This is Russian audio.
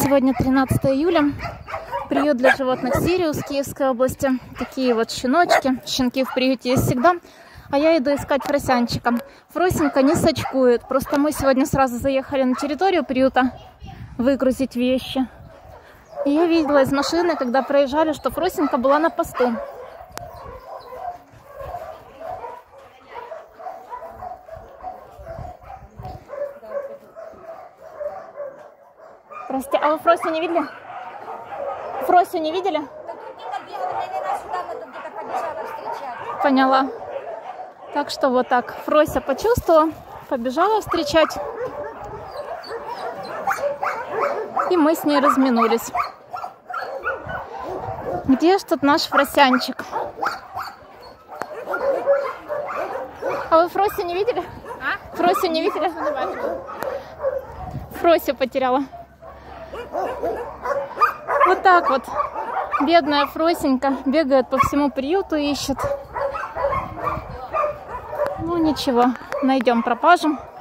Сегодня 13 июля. Приют для животных Сириус в Киевской области. Такие вот щеночки. Щенки в приюте есть всегда. А я иду искать Фросянчика. Фросенька не сачкует. Просто мы сегодня сразу заехали на территорию приюта выгрузить вещи. И я видела из машины, когда проезжали, что Фросенька была на посту. Прости, а вы Фросю не видели? Фросю не видели? Поняла. Так что вот так. Фрося почувствовала, побежала встречать. И мы с ней разминулись. Где ж тут наш Фросянчик? А вы Фросю не видели? А? Фросю не видели? Фросю потеряла. Вот так вот. Бедная Фросенька бегает по всему приюту, ищет. Ну ничего, найдем пропажу.